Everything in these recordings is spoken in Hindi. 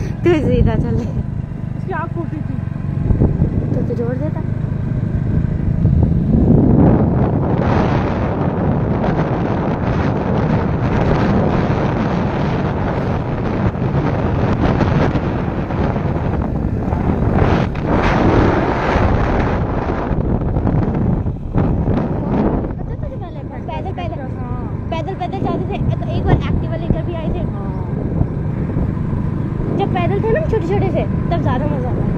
तू सीधा चल। इसकी आँख फूटी थी तो जोड़ देता। पैदल जाते थे तो एक बार एक्टिवा लेकर भी आए थे। जब पैदल थे ना छोटे छोटे से तब ज्यादा मजा आता है।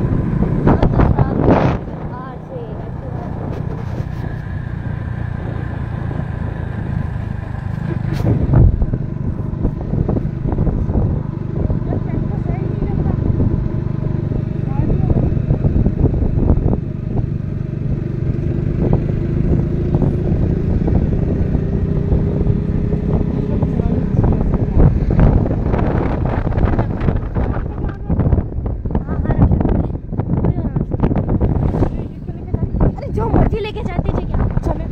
जो मर्जी लेके जाते थे क्या चले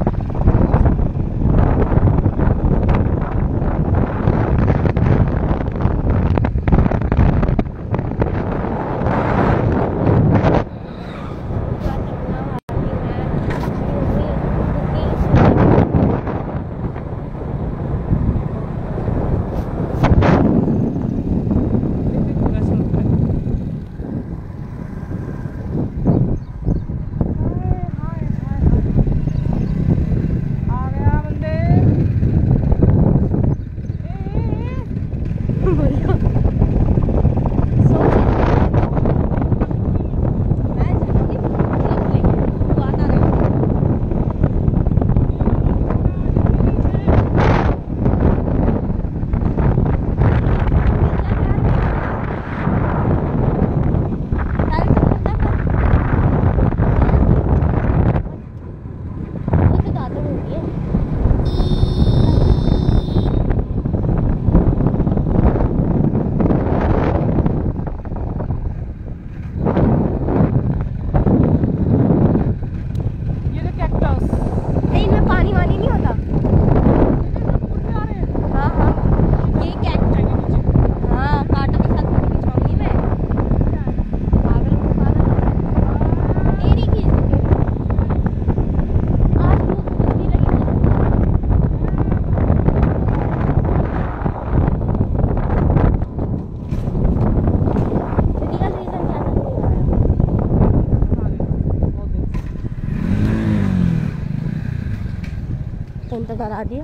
तो डरा दिया।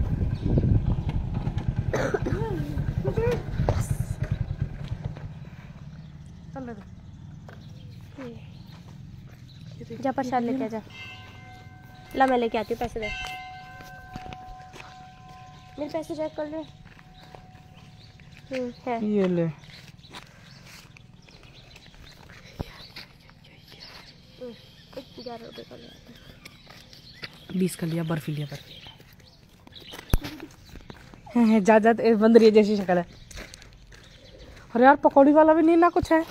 जा प्रसाद लेके आ जा। ला मैं लेके आती हूँ, पैसे दे। मेरे पैसे चेक कर ले। है ये ले। 11 रुपये का लिया, 20 का लिया। बर्फी लिया, बर्फी है। जा बंदरिया जैसी शक्ल है। अरे यार पकौड़ी वाला भी नहीं ना कुछ है।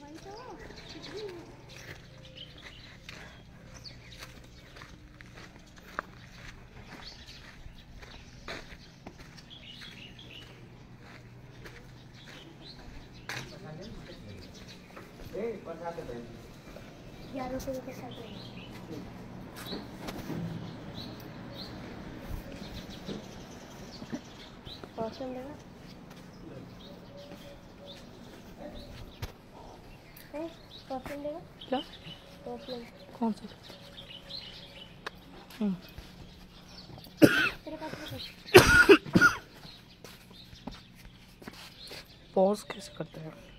के साथ कॉस्ट्यूम देगा। कॉस्ट्यूम देगा क्या? कॉस्ट्यूम कौन सा? तेरे पास पॉज कैसे करते हैं?